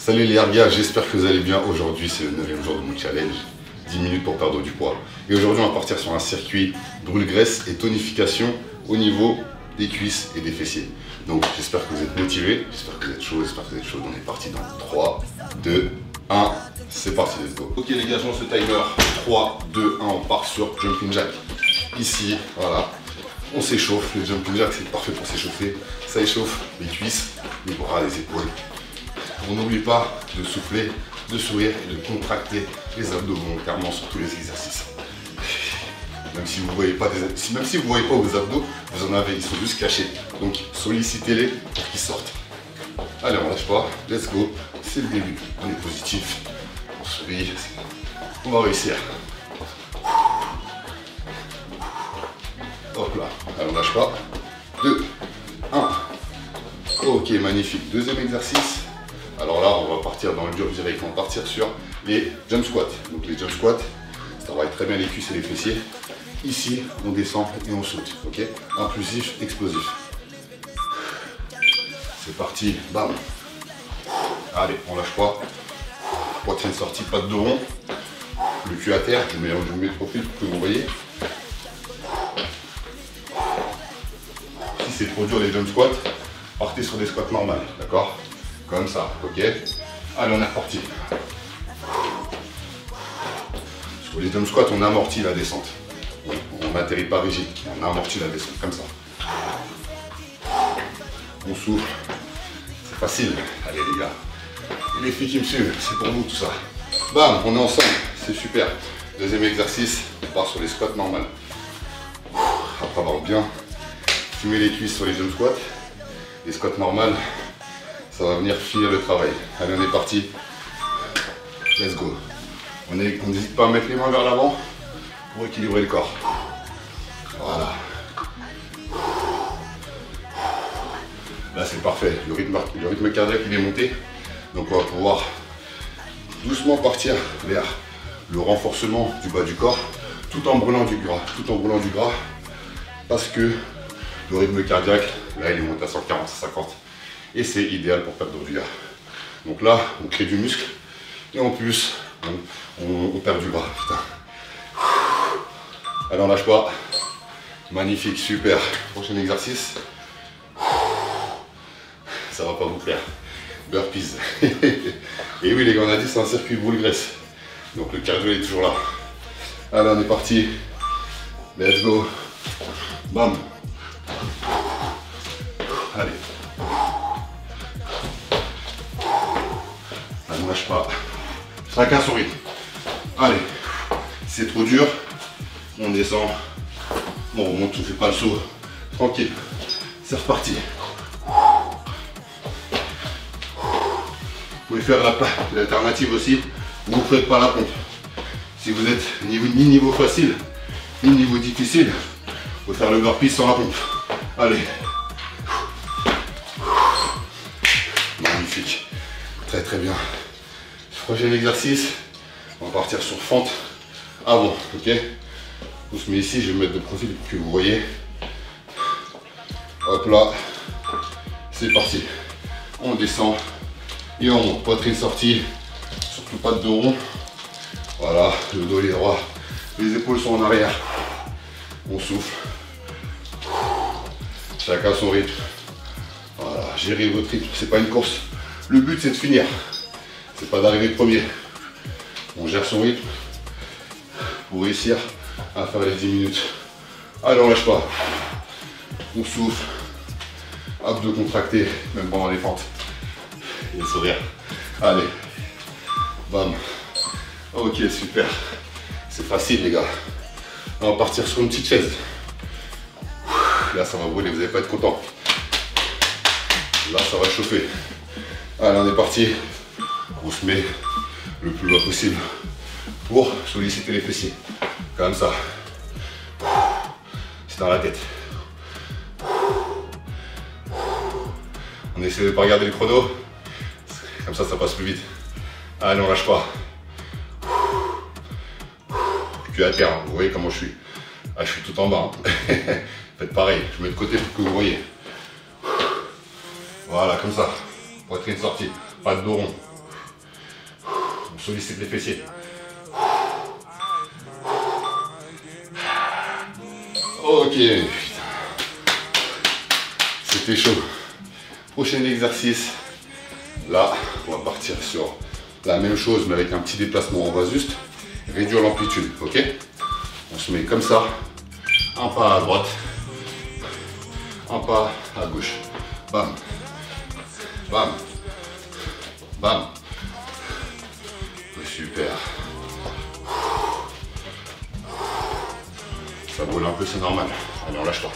Salut les gars, j'espère que vous allez bien. Aujourd'hui c'est le 9e jour de mon challenge, 10 minutes pour perdre du poids. Et aujourd'hui on va partir sur un circuit brûle-graisse et tonification au niveau des cuisses et des fessiers. Donc j'espère que vous êtes motivés, j'espère que vous êtes chaud, j'espère que vous êtes chaud. On est parti dans 3, 2, 1, c'est parti, let's go. Ok les gars, je lance le timer, 3, 2, 1, on part sur jumping jack. Ici, voilà, on s'échauffe, le jumping jack c'est parfait pour s'échauffer. Ça échauffe les cuisses, les bras, les épaules. On n'oublie pas de souffler, de sourire et de contracter les abdos volontairement sur tous les exercices. Même si vous ne voyez pas vos abdos, vous en avez, ils sont juste cachés. Donc sollicitez-les pour qu'ils sortent. Allez, on lâche pas, let's go. C'est le début, on est positif, on sourit, on va réussir. Hop là, allez, on lâche pas. 2, 1. Ok, magnifique. Deuxième exercice. Alors là, on va partir dans le dur direct. On va partir sur les jump squats. Donc les jump squats, ça travaille très bien les cuisses et les fessiers. Ici, on descend et on saute. Ok, inclusif, explosif. C'est parti. Bam. Allez, on lâche pas. Poitrine sortie, pas de dos rond. Le cul à terre. Je mets le profil pour que vous voyez. Si c'est trop dur les jump squats, partez sur des squats normales. D'accord? Comme ça, ok. Allez, on est reparti. Sur les jump squats, on amortit la descente. On n'atterrit pas rigide, on amortit la descente, comme ça. On souffle. C'est facile. Allez les gars. Et les filles qui me suivent, c'est pour vous tout ça. Bam, on est ensemble, c'est super. Deuxième exercice, on part sur les squats normales. Après avoir bien fumé les cuisses sur les jump squats, les squats normales, ça va venir finir le travail. Allez, on est parti. Let's go. On n'hésite pas à mettre les mains vers l'avant pour équilibrer le corps. Voilà. Là, c'est parfait. Le rythme cardiaque, il est monté. Donc, on va pouvoir doucement partir vers le renforcement du bas du corps tout en brûlant du gras. Parce que le rythme cardiaque, là, il est monté à 140, 150. Et c'est idéal pour perdre du gras. Donc là, on crée du muscle et en plus, on perd du gras. Putain. Allez, on lâche pas. Magnifique, super. Prochain exercice. Ça va pas vous plaire. Burpees. Et oui, les gars, on a dit c'est un circuit brûle-graisse. Donc le cardio est toujours là. Allez, on est parti. Let's go. Bam. Allez. On lâche pas. Chacun son rythme. Allez. C'est trop dur. On descend. On remonte, on fait pas le saut. Tranquille. C'est reparti. Vous pouvez faire l'alternative aussi. Vous ne faites pas la pompe. Si vous êtes ni niveau facile, ni niveau difficile, vous pouvez faire le burpee sans la pompe. Allez. Magnifique. Très très bien. Prochain exercice, on va partir sur fente avant, ok? On se met ici, je vais me mettre de profil pour que vous voyez. Hop là, c'est parti. On descend et on monte, poitrine sortie, surtout pas de dos rond. Voilà, le dos il est droit, les épaules sont en arrière. On souffle. Chacun son rythme. Voilà, gérez votre rythme, c'est pas une course. Le but c'est de finir. C'est pas d'arriver premier. On gère son rythme pour réussir à faire les 10 minutes. Allez, on lâche pas. On souffle. Abdos contractés, même pendant les fentes. Et le sourire. Allez. Bam. Ok, super. C'est facile, les gars. On va partir sur une petite chaise. Là, ça va brûler, vous n'allez pas être content. Là, ça va chauffer. Allez, on est parti. On se met le plus bas possible pour solliciter les fessiers. Comme ça. C'est dans la tête. On essaie de ne pas regarder le chrono. Comme ça, ça passe plus vite. Allez, on lâche pas. Cul à terre, vous voyez comment je suis. Ah, je suis tout en bas. Faites pareil, je mets de côté pour que vous voyez. Voilà, comme ça. Poitrine sortie, pas de dos rond. sollicite les fessiers. Ok, c'était chaud. Prochain exercice. Là, on va partir sur la même chose, mais avec un petit déplacement. On va juste réduire l'amplitude, ok? On se met comme ça, un pas à droite, un pas à gauche. Bam, bam, bam. Super. Ça brûle un peu, c'est normal. Allez, on lâche pas.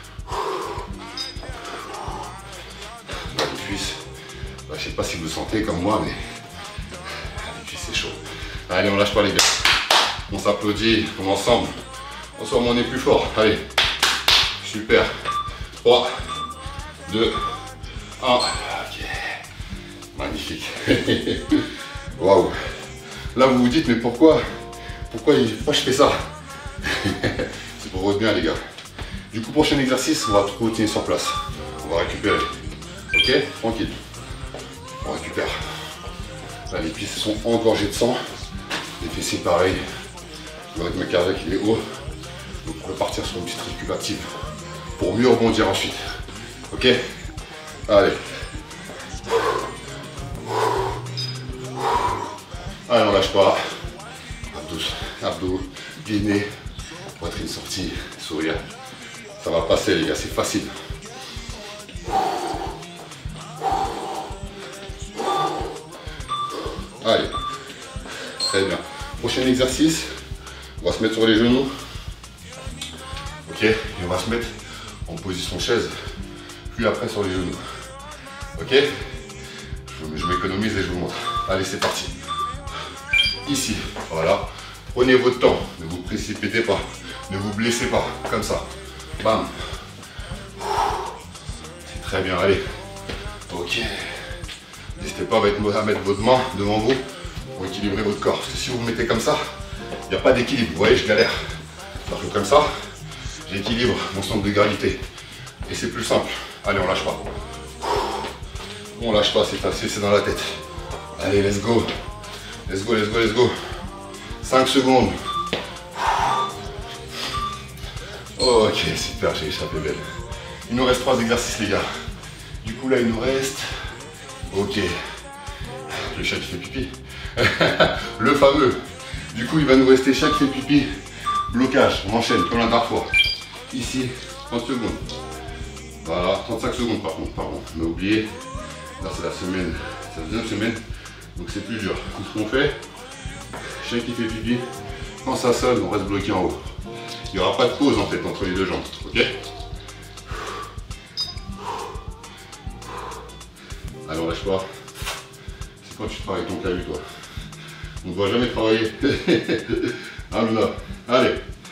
Les cuisses, je sais pas si vous sentez comme moi, mais les cuisses c'est chaud. Allez, on lâche pas les gars. On s'applaudit, on est ensemble. Ensemble, on est plus fort. Allez. Super. 3, 2, 1. Ok. Magnifique. Waouh. Là, vous vous dites, mais pourquoi je fais ça? C'est pour votre bien, les gars. Du coup, prochain exercice, on va continuer sur place. On va récupérer. Ok? Tranquille. On récupère. Là, les cuisses sont engorgées de sang. Les fessiers, pareil. Le rythme cardiaque, il est haut. Donc, on peut partir sur une petite récupérative pour mieux rebondir ensuite. Ok? Allez. Allez, on lâche pas. Abdos, gainés, poitrine sortie, sourire. Ça va passer, les gars, c'est facile. Allez, très bien. Prochain exercice, on va se mettre sur les genoux. Ok, et on va se mettre en position chaise, puis après sur les genoux. Ok, je m'économise et je vous montre. Allez, c'est parti. Ici, voilà. Prenez votre temps, ne vous précipitez pas, ne vous blessez pas, comme ça. Bam. C'est très bien, allez. Ok. N'hésitez pas à mettre votre main devant vous pour équilibrer votre corps. Parce que si vous vous mettez comme ça, il n'y a pas d'équilibre. Vous voyez, je galère. Alors que comme ça, j'équilibre mon centre de gravité. Et c'est plus simple. Allez, on lâche pas. On lâche pas, c'est facile, c'est dans la tête. Allez, let's go. Let's go, let's go, let's go. 5 secondes. Ok, super, j'ai échappé belle. Il nous reste 3 exercices, les gars. Du coup, là, il nous reste... Ok. Le chat qui fait pipi. Le fameux. Du coup, il va nous rester chat qui fait pipi. Blocage, on enchaîne comme la dernière fois. Ici, 30 secondes. Voilà, 35 secondes par contre, pardon. On a oublié. Là, c'est la semaine, c'est la deuxième semaine. Donc c'est plus dur. Tout ce qu'on fait, chien qui fait pipi, quand ça sonne, on reste bloqué en haut. Il n'y aura pas de pause en fait entre les deux jambes. Ok? Allez, on lâche pas. C'est quand tu travailles ton clavus, toi. On ne doit jamais travailler. Ah, Luna. Allez.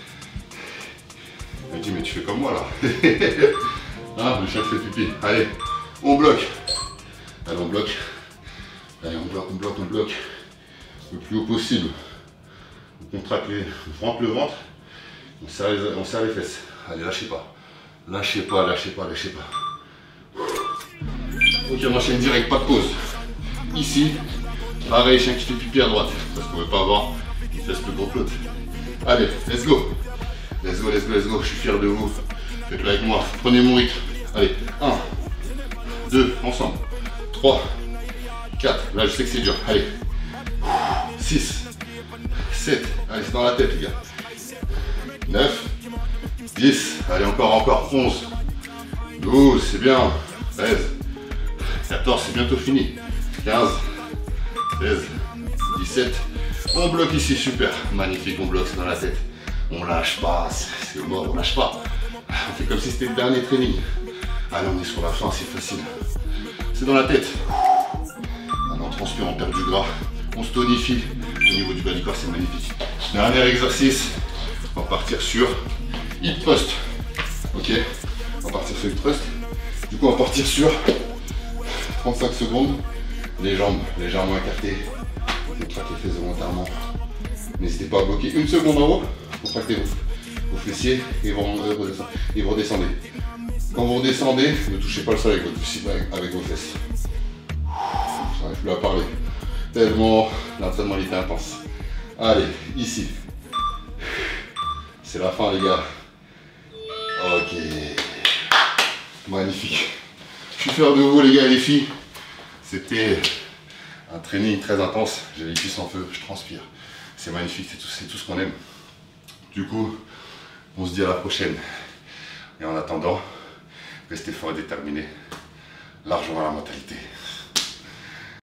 Elle dit, mais tu fais comme moi là. Ah, le chien fait pipi. Allez, on bloque. Allez, on bloque. Allez, on bloque, on bloque, on bloque. Le plus haut possible. On contracte on rampe le ventre. On serre les fesses. Allez, lâchez pas. Lâchez pas, lâchez pas, lâchez pas. Ok, on enchaîne direct, pas de pause. Ici, pareil, chien qui fait pipi à droite. Parce qu'on ne veut pas avoir une fesse plus gros que l'autre. Allez, let's go. Let's go, let's go, let's go. Je suis fier de vous. Faites-le avec moi. Prenez mon rythme. Allez, 1, 2, ensemble. 3, 4. Là, je sais que c'est dur. Allez. 6, 7. Allez, c'est dans la tête, les gars. 9, 10. Allez, encore. 11, 12, c'est bien. 13, 14, c'est bientôt fini. 15, 16, 17. On bloque ici, super. Magnifique, on bloque, c'est dans la tête. On lâche pas, c'est mort, on lâche pas. On fait comme si c'était le dernier training. Allez, on est sur la fin, c'est facile. C'est dans la tête. Alors, on transpire, on perd du gras. On se tonifie. Au niveau du bas du corps, c'est magnifique. Dernier exercice. On va partir sur hip thrust. Ok. On va partir sur hip thrust. Du coup, on va partir sur 35 secondes. Les jambes légèrement écartées. Contractez les fesses volontairement. N'hésitez pas à bloquer une seconde en haut. Contractez vos fessiers et vous redescendez. Quand vous redescendez, ne touchez pas le sol avec vos fesses. J'arrive plus à parler. Tellement l'entraînement était intense. Allez, ici. C'est la fin les gars. Ok. Magnifique. Je suis fier de vous les gars et les filles. C'était un training très intense. J'ai les cuisses en feu, je transpire. C'est magnifique, c'est tout ce qu'on aime. Du coup, on se dit à la prochaine. Et en attendant, restez forts et déterminés. L'argent à la mentalité.